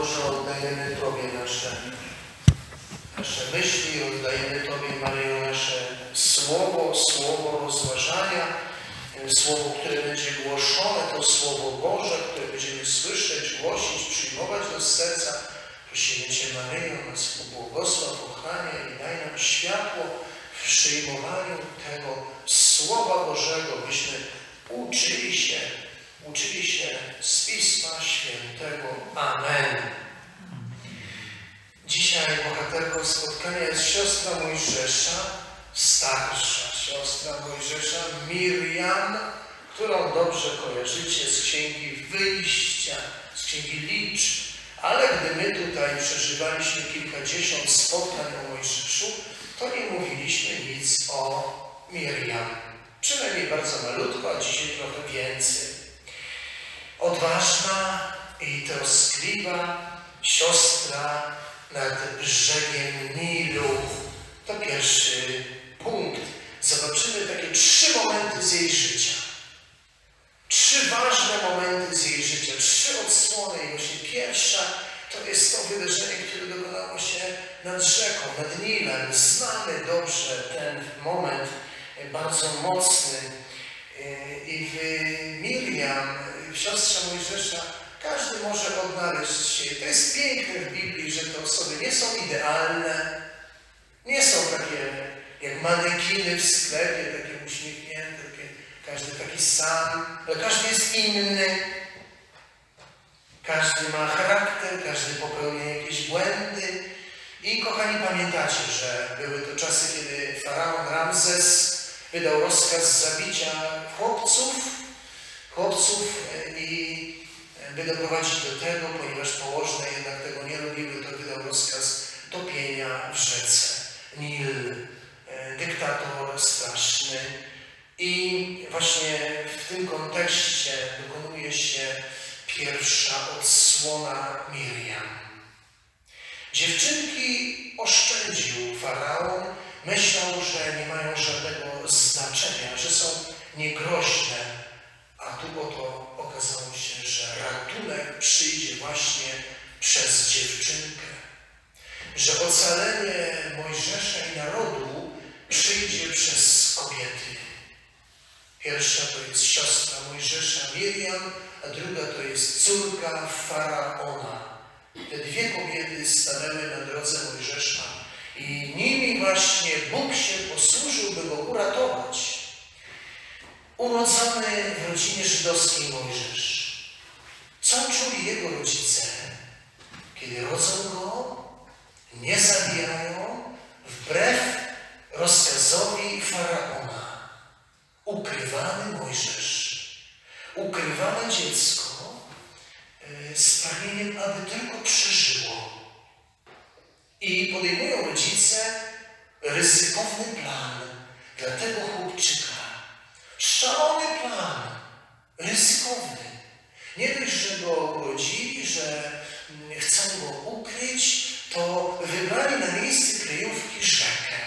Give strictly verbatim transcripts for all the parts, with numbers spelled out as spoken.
Boże, oddajemy Tobie nasze, nasze myśli, oddajemy Tobie, Maryjo, nasze słowo, słowo rozważania, słowo, które będzie głoszone, to Słowo Boże, które będziemy słyszeć, głosić, przyjmować do serca. Prosimy Cię, Maryjo, nas pobłogosław, ochraniaj i daj nam światło w przyjmowaniu tego Słowa Bożego, byśmy uczyli się, uczyli się z Pisma Świętego. Amen. Dzisiaj bohaterką spotkania jest siostra Mojżesza, starsza siostra Mojżesza, Miriam, którą dobrze kojarzycie z Księgi Wyjścia, z Księgi Liczb. Ale gdy my tutaj przeżywaliśmy kilkadziesiąt spotkań o Mojżeszu, to nie mówiliśmy nic o Miriam. Przynajmniej bardzo malutko, a dzisiaj trochę więcej. Odważna i troskliwa siostra nad brzegiem Nilu. To pierwszy punkt. Zobaczymy takie trzy momenty z jej życia. Trzy ważne momenty z jej życia. Trzy odsłony. I właśnie pierwsza to jest to wydarzenie, które dokonało się nad rzeką, nad Nilem. Znamy dobrze ten moment bardzo mocny. I w Miriam, w siostrze Mojżesza, każdy może odnaleźć się. To jest piękne w Biblii, że te osoby nie są idealne, nie są takie jak manekiny w sklepie, takie uśmiechnięte, takie, każdy taki sam, ale każdy jest inny. Każdy ma charakter, każdy popełnia jakieś błędy. I kochani, pamiętacie, że były to czasy, kiedy faraon Ramzes wydał rozkaz zabicia chłopców, chłopców i by doprowadzić do tego, ponieważ położne jednak tego nie robiły, to wydał rozkaz topienia w rzece Nil. Dyktator straszny. I właśnie w tym kontekście dokonuje się pierwsza odsłona Miriam. Dziewczynki oszczędził faraon, myślał, że nie mają żadnego znaczenia, że są niegroźne, a tu oto okazało się, że ratunek przyjdzie właśnie przez dziewczynkę, że ocalenie Mojżesza i narodu przyjdzie przez kobiety. Pierwsza to jest siostra Mojżesza, Miriam, a druga to jest córka faraona. Te dwie kobiety stanęły na drodze Mojżesza i nimi właśnie Bóg się posłużył, by go uratować. Urodzony w rodzinie żydowskiej Mojżesz. Co czuli jego rodzice, kiedy rodzą go, nie zabijają, wbrew rozkazowi faraona? Ukrywany Mojżesz, ukrywane dziecko z pragnieniem, aby tylko przeżyło. I podejmują rodzice ryzykowny plan dla tego chłopczyka. Szalony plan, ryzykowny. Nie dość, że go urodzili, że chcą go ukryć, to wybrali na miejsce kryjówki rzekę.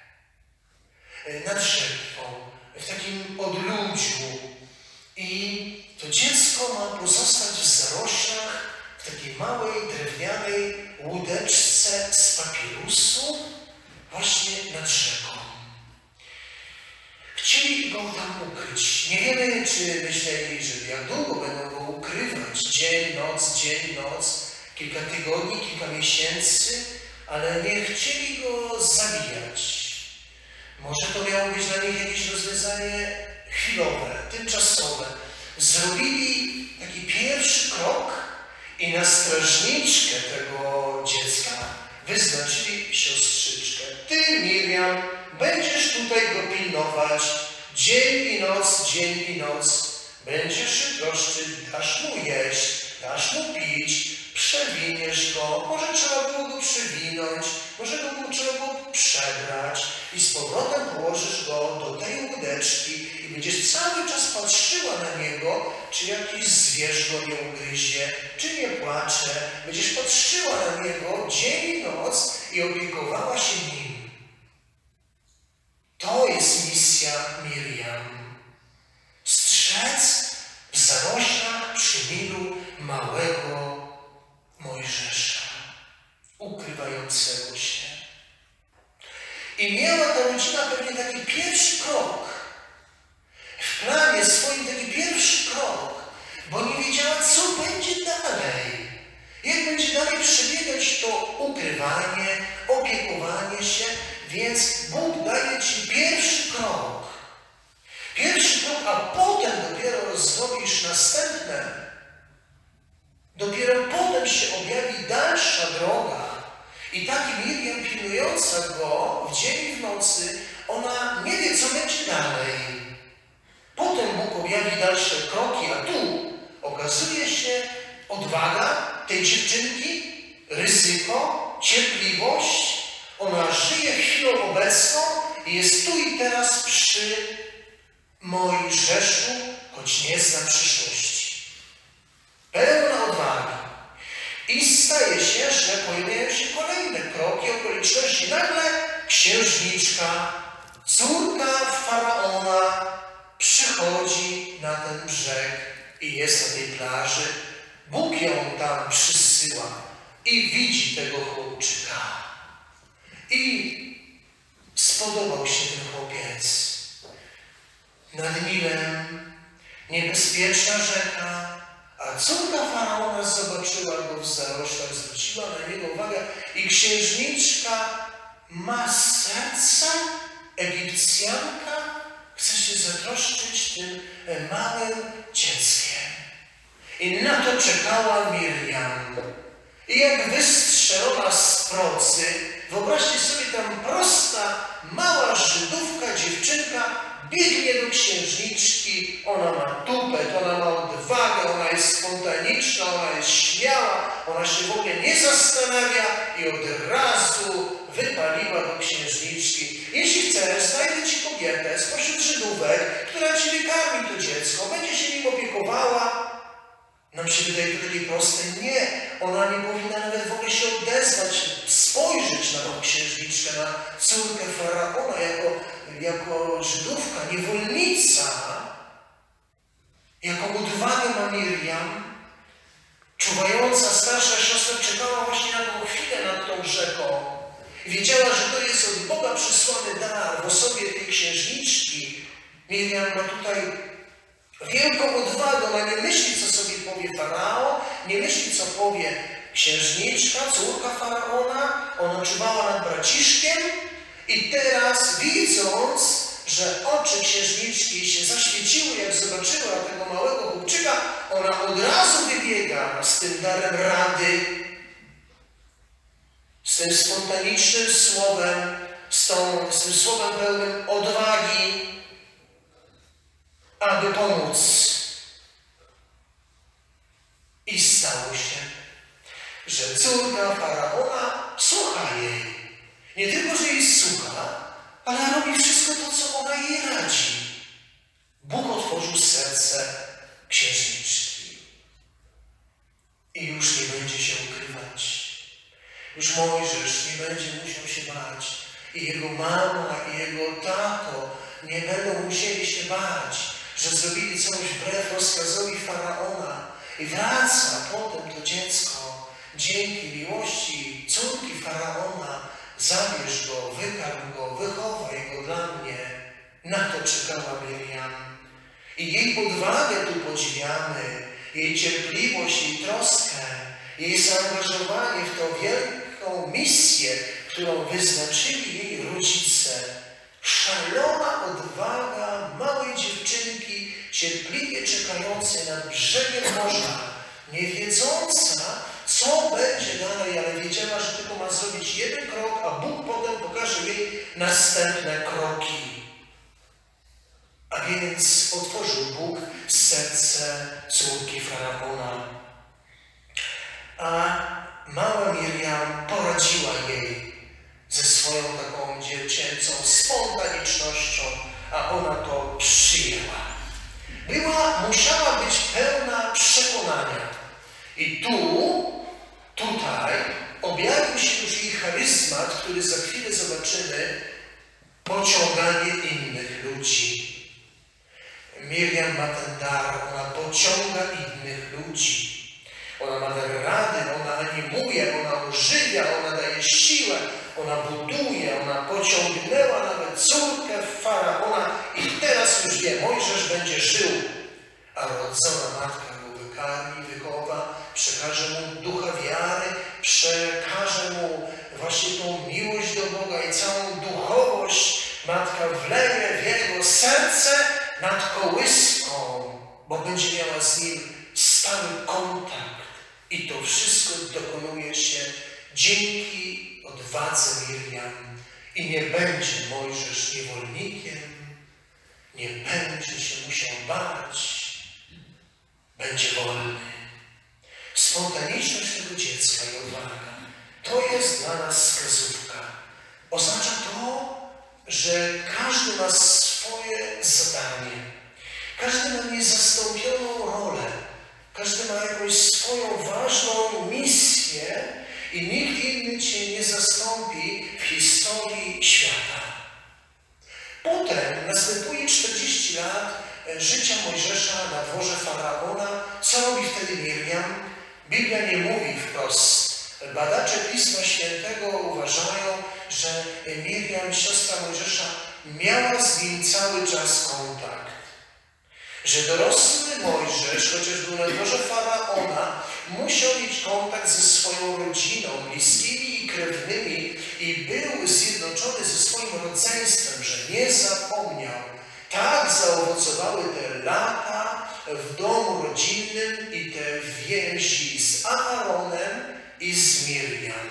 Nad rzeką, w takim odludziu. I to dziecko ma pozostać w zaroślach, w takiej małej, drewnianej łódeczce z papirusu, właśnie nad rzeką. Chcieli go tam ukryć. Nie wiemy, czy myśleli, że jak długo będą go ukrywać. Dzień, noc, dzień, noc, kilka tygodni, kilka miesięcy, ale nie chcieli go zabijać. Może to miało być dla nich jakieś rozwiązanie chwilowe, tymczasowe. Zrobili taki pierwszy krok i na strażniczkę tego dziecka wyznaczyli siostrzyczkę. Ty, Miriam, będziesz tutaj go pilnować dzień i noc, dzień i noc. Będziesz się troszczyć, dasz mu jeść, dasz mu pić, przewiniesz go. Może trzeba było go przewinąć, może go trzeba było przebrać i z powrotem położysz go do tej łódeczki i będziesz cały czas patrzyła na niego, czy jakiś zwierz go nie ugryzie, czy nie płacze. Będziesz patrzyła na niego dzień i noc i opiekowała się nim. To jest misja Miriam. Strzec w zaroślach przy Nilu małego Mojżesza. I miała ta rodzina pewnie taki pierwszy krok. W planie swoim taki pierwszy krok, bo nie wiedziała, co będzie dalej. Jak będzie dalej przebiegać to ukrywanie, opiekowanie się, więc Bóg daje ci pierwszy krok. Pierwszy krok, a potem dopiero zrobisz następne. Dopiero potem się objawi dalsza droga. I taki Miriam pilnująca go w dzień i w nocy, ona nie wie, co będzie dalej. Potem Bóg objawi dalsze kroki, a tu okazuje się odwaga tej dziewczynki, ryzyko, cierpliwość. Ona żyje chwilą obecną i jest tu i teraz przy Mojżeszu, choć nie zna przyszłości. Pełna odwagi. I staje się, że pojawiają się kolejne kroki, okoliczności. Nagle księżniczka, córka faraona, przychodzi na ten brzeg i jest na tej plaży. Bóg ją tam przysyła i widzi tego chłopczyka. I spodobał się ten chłopiec. Nad Nilem niebezpieczna rzeka, a córka faraona zobaczyła go w zaroślach, zwróciła na niego uwagę i księżniczka ma serce Egipcjanka, chce się zatroszczyć tym małym dzieckiem. I na to czekała Miriam. I jak wystrzelona z procy, wyobraźcie sobie, tam prosta, mała Żydówka, dziewczynka, biegnie do księżniczki, ona ma tupet, ona ma odwagę, ona jest spontaniczna, ona jest śmiała, ona się w ogóle nie zastanawia i od razu wypaliła do księżniczki. Jeśli chcesz, znajdę ci kobietę spośród Żydówek, która ci wykarmi to dziecko, będzie się nim opiekowała. Nam się wydaje to takie proste. Nie, ona nie powinna nawet w ogóle się odezwać, spojrzeć na tą księżniczkę, na córkę faraona jako, jako Żydówka, niewolnica. Jaką odwagę ma Miriam, czuwająca starsza siostra, czekała właśnie na tą chwilę nad tą rzeką. I wiedziała, że to jest od Boga przysłany dar w osobie tej księżniczki. Miriam ma tutaj wielką odwagę, ona nie myśli, co sobie powie faraon, nie myśli, co powie księżniczka, córka faraona. Ona czuwała nad braciszkiem i teraz, widząc, że oczy księżniczki się zaświeciły, jak zobaczyła tego małego chłopczyka, ona od razu wybiega z tym darem rady, z tym spontanicznym słowem, z, tą, z tym słowem pełnym odwagi, aby pomóc. I stało się, że córka faraona słucha jej. Nie tylko, że jej słucha, ale robi wszystko to, co ona jej radzi. Bóg otworzył serce księżniczki. I już nie będzie się ukrywać. Już Mojżesz nie będzie musiał się bać. I jego mama, i jego tato nie będą musieli się bać, że zrobili coś wbrew rozkazowi faraona. I wraca potem to dziecko dzięki miłości córki faraona. Zabierz go, wykarm go, wychowaj go dla mnie. Na to czekała Miriam. I jej odwagę tu podziwiamy, jej cierpliwość, jej troskę, jej zaangażowanie w tą wielką misję, którą wyznaczyli jej rodzice. Szalona odwaga małej dziewczynki, cierpliwie czekającej nad brzegiem morza, nie wiedząca, co będzie dalej, ale wiedziała, że tylko ma zrobić jeden krok, a Bóg potem pokaże jej następne kroki. A więc otworzył Bóg serce córki faraona. A mała Miriam poradziła jej ze swoją taką dziecięcą spontanicznością, a ona to przyjęła. Była, musiała być pełna przekonania. I tu, tutaj objawił się już jej charyzmat, który za chwilę zobaczymy, pociąganie innych ludzi. Miriam ma ten dar, ona pociąga innych ludzi. Ona ma dar rady, ona animuje, ona ożywia, ona daje siłę, ona buduje, ona pociągnęła nawet córkę Faraona i teraz już wie, Mojżesz będzie żył, a rodzona matka go wykarmi, wychowa, przekaże mu ducha wiary, przekaże mu właśnie tą miłość do Boga i całą duchowość matka wleje w jego serce nad kołyską, bo będzie miała z nim stały kontakt. I to wszystko dokonuje się dzięki odwadze Mirjam. I nie będzie Mojżesz niewolnikiem, nie będzie się musiał bać, będzie wolny. Spontaniczność tego dziecka i odwaga, to jest dla nas wskazówka. Oznacza to, że każdy ma swoje zadanie. Każdy ma niezastąpioną rolę. Każdy ma jakąś swoją ważną misję i nikt inny Cię nie zastąpi w historii świata. Potem następuje czterdzieści lat życia Mojżesza na dworze Faraona. Co robi wtedy Mirjam? Biblia nie mówi wprost. Badacze Pisma Świętego uważają, że Mirjam, siostra Mojżesza, miała z nim cały czas kontakt. Że dorosły Mojżesz, chociaż był na dworze Faraona, musiał mieć kontakt ze swoją rodziną, bliskimi i krewnymi i był zjednoczony ze swoim rodzeństwem, że nie zapomniał. Tak zaowocowały te lata w domu rodzinnym i te więzi z Aaronem i z Mirjam.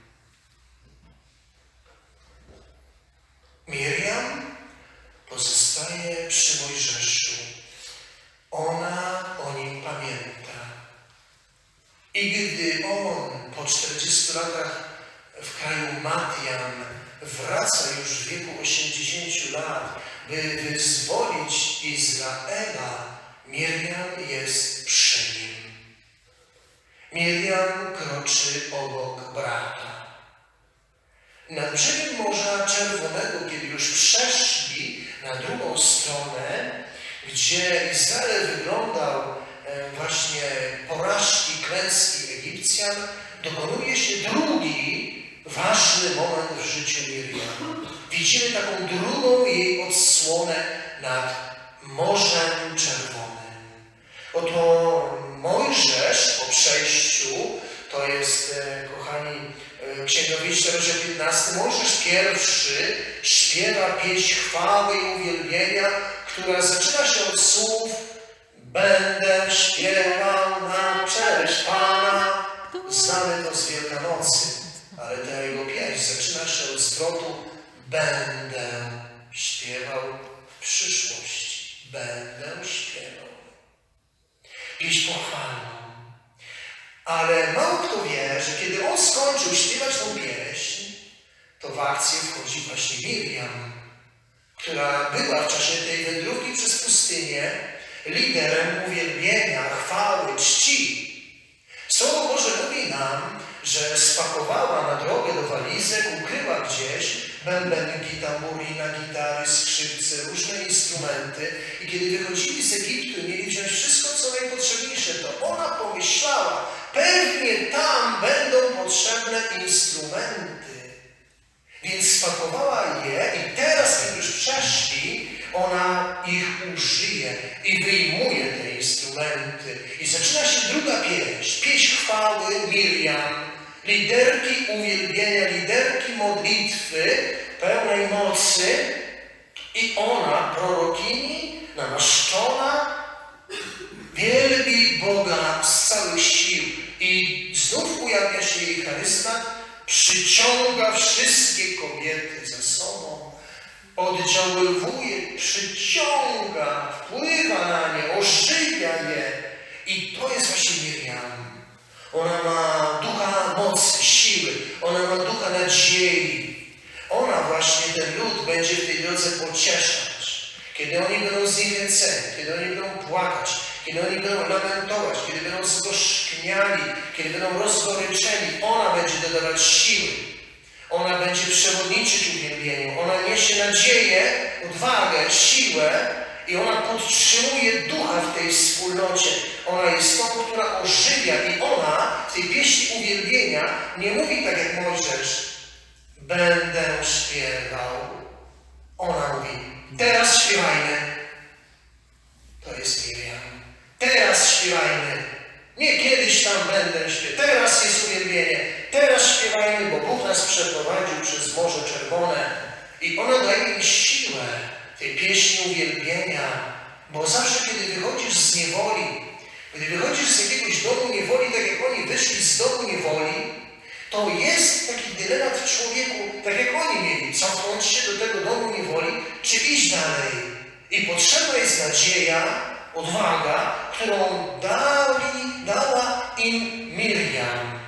Mirjam pozostaje przy Mojżeszu. Ona o nim pamięta. I gdy on po czterdziestu latach w kraju Madian wraca już w wieku osiemdziesięciu lat, by wyzwolić Izraela, Mirjam jest przy nim. Mirjam kroczy obok brata. Nad brzegiem Morza Czerwonego, kiedy już przeszli na drugą stronę, gdzie Izrael wyglądał właśnie porażki, klęski Egipcjan, dokonuje się drugi ważny moment w życiu Mirjam. Widzimy taką drugą jej odsłonę nad Morzem Czerwonym. Oto Mojżesz po przejściu, to jest, kochani, Księga Wyjścia, rozdział piętnasty, Mojżesz pierwszy śpiewa pieśń chwały i uwielbienia, która zaczyna się od słów: będę śpiewał na cześć Pana. Znamy to z Wielkanocy, ale ta jego pieśń zaczyna się od zwrotu: będę śpiewał w przyszłości. Będę śpiewał. Pieśń pochwalną. Ale mało kto wie, że kiedy on skończył śpiewać tą pieśń, to w akcję wchodzi właśnie Mirjam, która była w czasie tej wędrówki przez pustynię liderem uwielbienia, chwały, czci. Słowo Boże mówi nam, że spakowała na drogę do walizek, ukryła gdzieś bębenki, tamburina, gitary, skrzypce, różne instrumenty. I kiedy wychodzili z Egiptu, mieli wziąć wszystko, co najpotrzebniejsze, to ona pomyślała, pewnie tam będą potrzebne instrumenty. Więc spakowała je i teraz, kiedy już przeszli, ona ich użyje i wyjmuje te instrumenty. I zaczyna się druga pieśń, pieśń chwały Mirjam, liderki uwielbienia, liderki modlitwy pełnej mocy. I ona, prorokini, namaszczona, wielbi Boga z całych sił. I znów ujawnia się jej charyzmat, przyciąga wszystkie kobiety za sobą, oddziaływuje, przyciąga, wpływa na nie, ożywia je. I to jest właśnie Mirjam. Ona ma ducha mocy, siły, ona ma ducha nadziei. Ona właśnie ten lud będzie w tej drodze pocieszać. Kiedy oni będą zniechęceni, kiedy oni będą płakać, kiedy oni będą lamentować, kiedy będą zgorzkniali, kiedy będą rozgoryczeni, ona będzie dodawać siły. Ona będzie przewodniczyć uwielbieniu. Ona niesie nadzieję, odwagę, siłę i ona podtrzymuje ducha w tej wspólnocie. Ona jest tą, która ożywia i ona w tej pieśni uwielbienia nie mówi tak jak Mojżesz: będę śpiewał. Ona mówi, teraz śpiewajmy. To jest Miriam. Teraz śpiewajmy. Nie kiedyś tam będę śpiewał. Teraz jest uwielbienie. Teraz śpiewajmy, bo Bóg nas przeprowadził przez Morze Czerwone. I ona daje mi siłę tej pieśni uwielbienia. Bo zawsze, kiedy wychodzisz z niewoli, kiedy wychodzisz z jakiegoś domu niewoli, tak jak oni wyszli z domu niewoli, to jest taki dylemat w człowieku, tak jak oni mieli, cofnąć się do tego domu niewoli, czy iść dalej. I potrzebna jest nadzieja, odwaga, którą dali, dała im Miriam.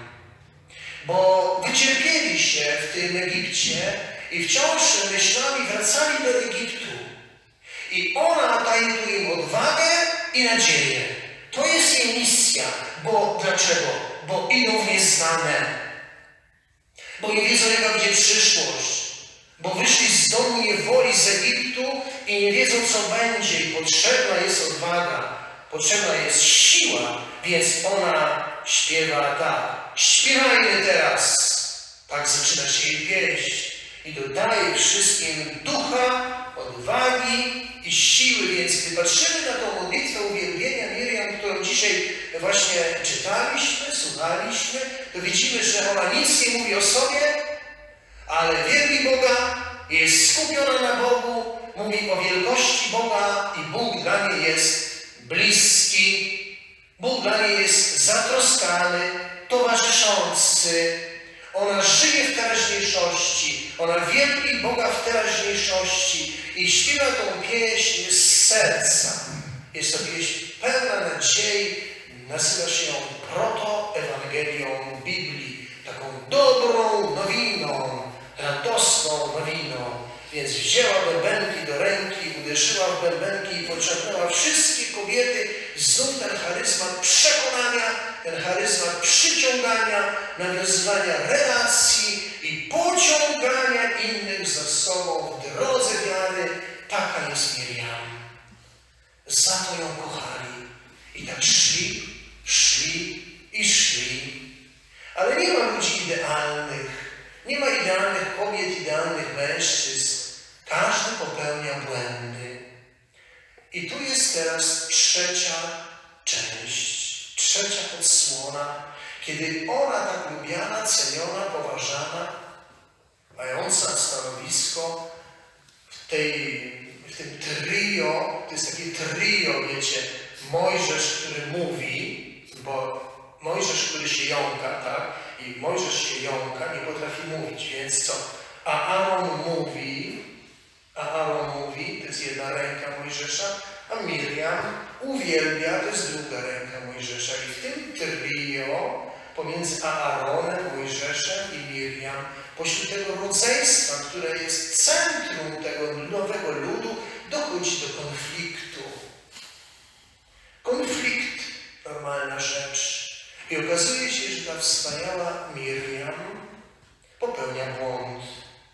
Bo wycierpieli się w tym Egipcie i wciąż myślami wracali do Egiptu. I ona daje tu im odwagę i nadzieję. To jest jej misja. Bo dlaczego? Bo idą w nieznane. Bo nie wiedzą, jaka będzie przyszłość. Bo wyszli z domu niewoli z Egiptu i nie wiedzą, co będzie. I potrzebna jest odwaga. Potrzebna jest siła. Więc ona śpiewa tak. Śpiewajmy teraz. Tak zaczyna się jej pieśń. I dodaje wszystkim ducha, odwagi i siły. Więc gdy patrzymy na tą modlitwę uwielbienia Miriam, którą dzisiaj właśnie czytaliśmy, słuchaliśmy, to widzimy, że ona nic nie mówi o sobie, ale wielbi Boga, jest skupiona na Bogu, mówi o wielkości Boga i Bóg dla niej jest bliski. Bóg dla niej jest zatroskany, towarzyszący. Ona żyje w teraźniejszości. Ona wielbi Boga w teraźniejszości i śpiewa tą pieśń z serca. Jest to pieśń pełna nadziei. Nazywa się ją protoewangelią Biblii. Taką dobrą nowiną, radosną nowiną. Więc wzięła bębenki do ręki, uderzyła w bębenki i pociągnęła wszystkie kobiety. Znów ten charyzmat przekonania, ten charyzmat przyciągania, nawiązywania relacji i pociągania innych za sobą w drodze wiary. Taka jest Miriam. Za to ją kochali. I tak szli, szli i szli. Ale nie ma ludzi idealnych. Nie ma idealnych kobiet, idealnych mężczyzn. Każdy popełnia błędy. I tu jest teraz trzecia część, trzecia odsłona, kiedy ona tak lubiana, ceniona, poważana, mająca stanowisko w, tej, w tym trio, to jest takie trio, wiecie, Mojżesz, który mówi, bo Mojżesz, który się jąka, tak? I Mojżesz się jąka, nie potrafi mówić, więc co? A Aaron mówi, a Aaron mówi, to jest jedna ręka Mojżesza, a Miriam uwielbia, to jest druga ręka Mojżesza. I w tym trio pomiędzy Aaronem, Mojżeszem i Miriam, pośród tego rodzeństwa, które jest centrum tego nowego ludu, dochodzi do konfliktu. Konflikt, normalna rzecz. I okazuje się, że ta wspaniała Miriam popełnia błąd.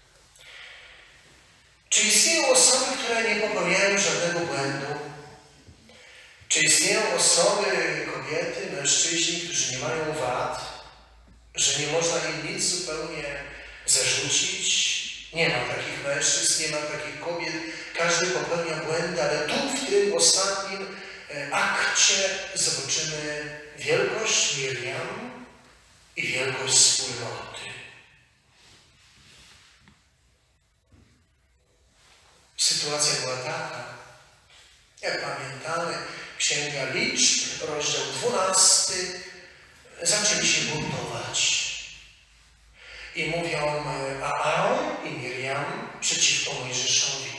Czy istnieją osoby, które nie popełniają żadnego błędu? Czy istnieją osoby, kobiety, mężczyźni, którzy nie mają wad? Że nie można im nic zupełnie zarzucić? Nie ma takich mężczyzn, nie ma takich kobiet. Każdy popełnia błędy, ale tu w tym ostatnim akcie zobaczymy wielkość Miriam i wielkość wspólnoty. Sytuacja była taka, jak pamiętamy, Księga Liczb, rozdział dwunasty, zaczęli się buntować. I mówią Aaron i Miriam przeciwko Mojżeszowi.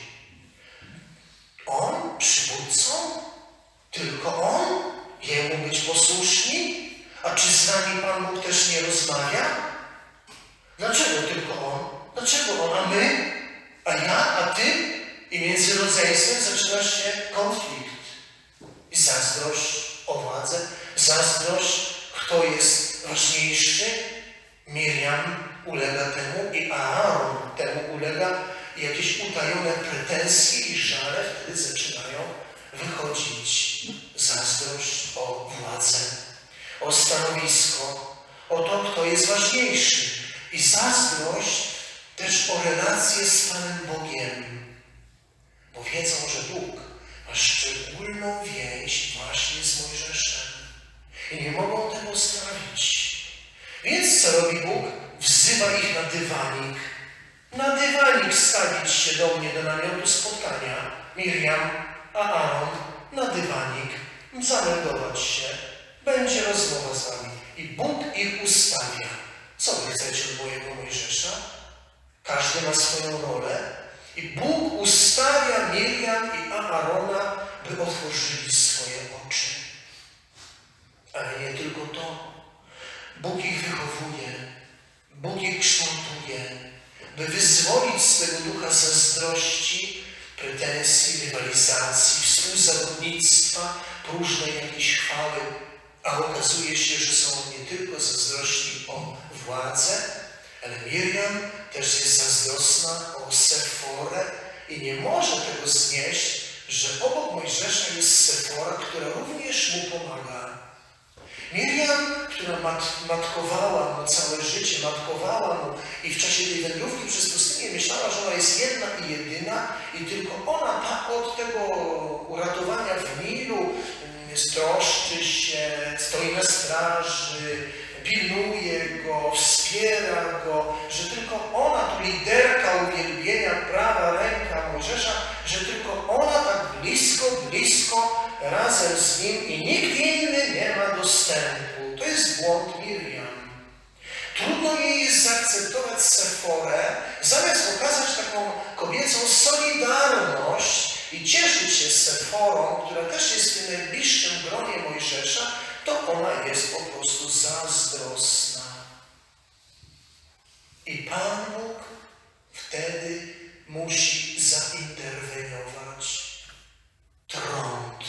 On przywódcą? Tylko on? Jemu być posłuszni? A czy z nami Pan Bóg też nie rozmawia? Dlaczego tylko on? Dlaczego on? A my? A ja? A ty? I między rodzeństwem zaczyna się konflikt. I zazdrość o władzę, zazdrość, kto jest ważniejszy. Miriam ulega temu i Aaron temu ulega. I jakieś utajone pretensje i żale wtedy zaczynają wychodzić. Zazdrość o władzę, o stanowisko, o to, kto jest ważniejszy. I zazdrość też o relację z Panem Bogiem, bo wiedzą, że Bóg ma szczególną więź właśnie z Mojżeszem i nie mogą tego strawić. Więc co robi Bóg? Wzywa ich na dywanik. Na dywanik stawić się do mnie, do namiotu spotkania. Miriam, a Aaron na dywanik. Zameldować się. Będzie rozmowa z wami. I Bóg ich ustawia. Co wy chcecie od mojego Mojżesza? Każdy ma swoją rolę. I Bóg ustawia Miriam i Aarona, by otworzyli swoje oczy. Ale nie tylko to. Bóg ich wychowuje. Bóg ich kształtuje, by wyzwolić z tego ducha zazdrości, pretensji, rywalizacji, współzawodnictwa, próżnej jakiejś chwały, a okazuje się, że są nie tylko zazdrośni o władzę, ale Miriam też jest zazdrosna o Seforę i nie może tego znieść, że obok Mojżesza jest Sefora, która również mu pomaga. Miriam, która mat, matkowała mu całe życie, matkowała mu i w czasie tej wędrówki przez pustynię myślała, że ona jest jedna i jedyna i tylko ona tak od tego uratowania w Nilu troszczy się, stoi na straży, pilnuje go, wspiera go, że tylko ona, to liderka uwielbienia, prawa ręka Mojżesza, że tylko ona tak blisko, blisko razem z nim i nikt inny nie ma dostępu. To jest błąd Miriam. Trudno jej jest zaakceptować Seforę, zamiast okazać taką kobiecą solidarność i cieszyć się z Seforą, która też jest w tym najbliższym gronie Mojżesza, to ona jest po prostu zazdrosna. I Pan Bóg wtedy musi zainterweniować. Trąd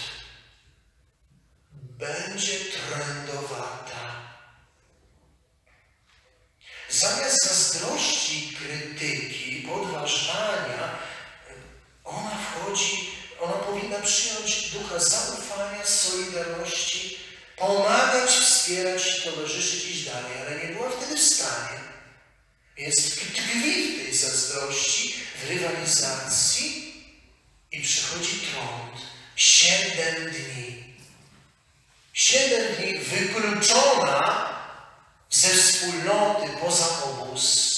będzie trędowata. Zamiast zazdrości, krytyki, podważania, ona wchodzi, ona powinna przyjąć ducha zaufania, solidarności, pomagać, wspierać i towarzyszyć, iść dalej, ale nie była wtedy w stanie. Więc tkwi w tej zazdrości, w rywalizacji i przychodzi trąd. Siedem dni. Siedem dni wykluczona ze wspólnoty poza obóz.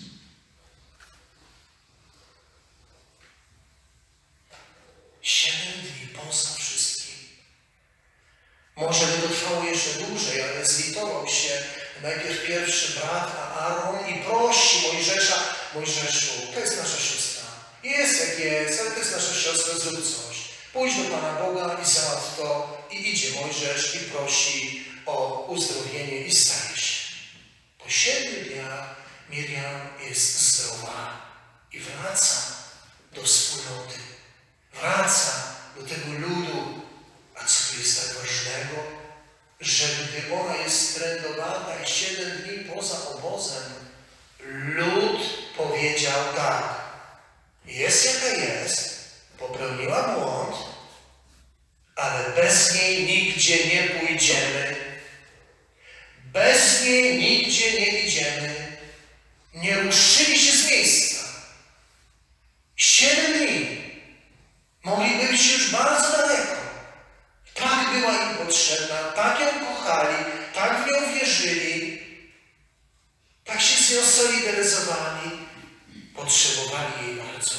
Siedem dni poza wszystkim. Może by to trwało jeszcze dłużej, ale zlitował się najpierw pierwszy brat Aaron i prosi Mojżesza, Mojżeszu, to jest nasza siostra. Jest jak jest, ale to jest nasza siostra, zrób coś. Pójdź do Pana Boga i załatw to. I idzie Mojżesz i prosi o uzdrowienie i staje się. Po siedmiu dniach Miriam jest zdrowa i wraca do wspólnoty. Wraca do tego ludu. A co tu jest tak ważnego? Że gdy ona jest trędowana i siedem dni poza obozem, lud powiedział tak. Jest jaka jest, popełniła błąd, ale bez niej nigdzie nie pójdziemy. Bez niej nigdzie nie idziemy. Nie ruszyli się z miejsca. Siedem dni. Mogli być już bardzo daleko. Tak była im potrzebna, tak ją kochali, tak w nią wierzyli, tak się z nią solidaryzowali. Potrzebowali jej bardzo.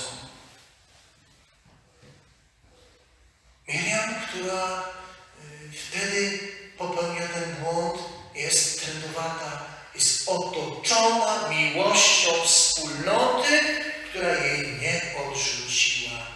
Miriam, która wtedy popełnia ten błąd, jest trędowata, jest otoczona miłością wspólnoty, która jej nie odrzuciła.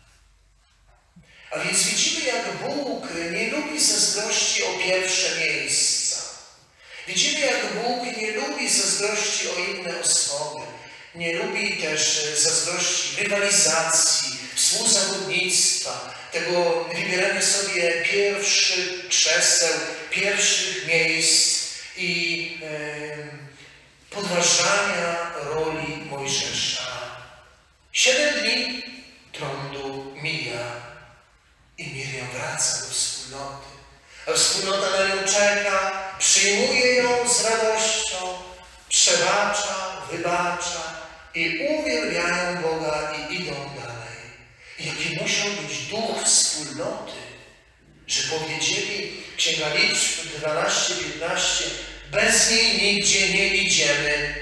A więc widzimy, jak Bóg nie lubi zazdrości o pierwsze miejsca. Widzimy, jak Bóg nie lubi zazdrości o inne osoby. Nie lubi też zazdrości, rywalizacji, współzawodnictwa, tego wybierania sobie pierwszych krzeseł, pierwszych miejsc i e, podważania roli Mojżesza. Siedem dni trądu mija i Miriam wraca do wspólnoty. A wspólnota na nią czeka, przyjmuje ją z radością, przebacza, wybacza, i uwielbiają Boga i idą dalej. Jaki musiał być duch wspólnoty, że powiedzieli, Księga Liczb dwanaście piętnaście, bez niej nigdzie nie idziemy.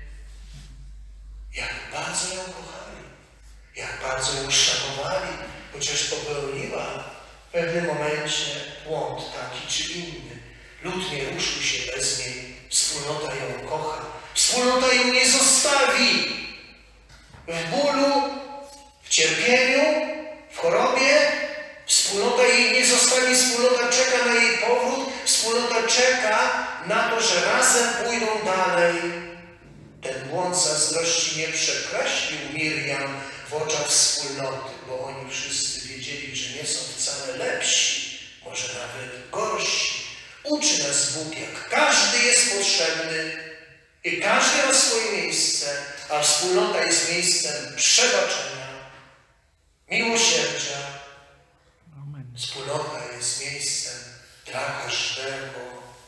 Jak bardzo ją kochali, jak bardzo ją szanowali, chociaż popełniła w pewnym momencie błąd taki czy inny. Lud nie ruszył się bez niej, wspólnota ją kocha, wspólnota ją nie zostawi. W bólu, w cierpieniu, w chorobie, wspólnota jej nie zostawi, wspólnota czeka na jej powrót, wspólnota czeka na to, że razem pójdą dalej. Ten błąd zazdrości nie przekreślił Miriam w oczach wspólnoty, bo oni wszyscy wiedzieli, że nie są wcale lepsi, może nawet gorsi. Uczy nas Bóg, jak każdy jest potrzebny i każdy ma swoje miejsce, a wspólnota jest miejscem przebaczenia, miłosierdzia. Wspólnota jest miejscem dla każdego.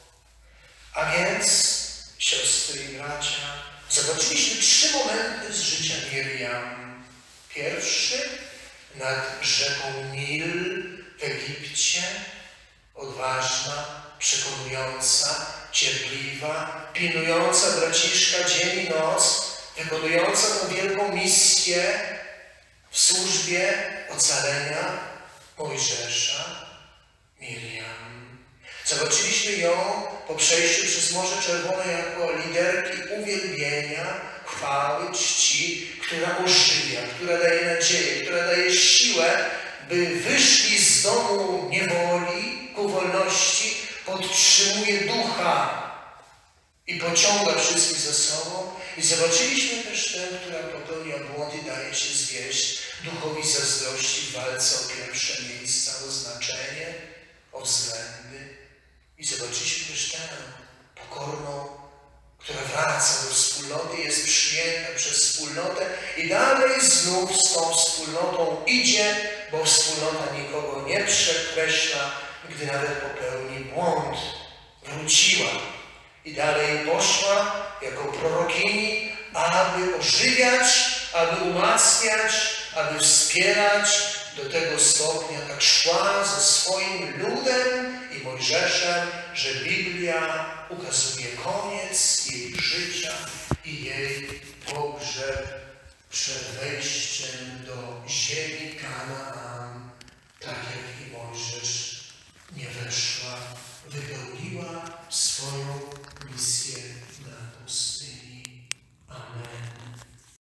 A więc, siostry i bracia, zobaczyliśmy trzy momenty z życia Miriam. Pierwszy nad rzeką Nil w Egipcie, odważna, przekonująca, cierpliwa, pilnująca braciszka dzień i noc, wykonująca tę wielką misję w służbie ocalenia Mojżesza, Miriam. Zobaczyliśmy ją po przejściu przez Morze Czerwone jako liderki uwielbienia, chwały, czci, która ożywia, która daje nadzieję, która daje siłę, by wyszli z domu niewoli ku wolności, podtrzymuje ducha i pociąga wszystkich ze sobą. I zobaczyliśmy też tę, która popełnia błąd i daje się zwieść duchowi zazdrości w walce o pierwsze miejsca, o znaczenie, o względy. I zobaczyliśmy też tę pokorną, która wraca do wspólnoty, jest przyjęta przez wspólnotę i dalej znów z tą wspólnotą idzie, bo wspólnota nikogo nie przekreśla, gdy nawet popełni błąd. Wróciła i dalej poszła jako prorokini, aby ożywiać, aby umacniać, aby wspierać. Do tego stopnia tak szła ze swoim ludem i Mojżeszem, że Biblia ukazuje koniec jej życia i jej pogrzeb przed wejściem do ziemi Kanaan, tak jak i Mojżesz nie weszła, wypełniła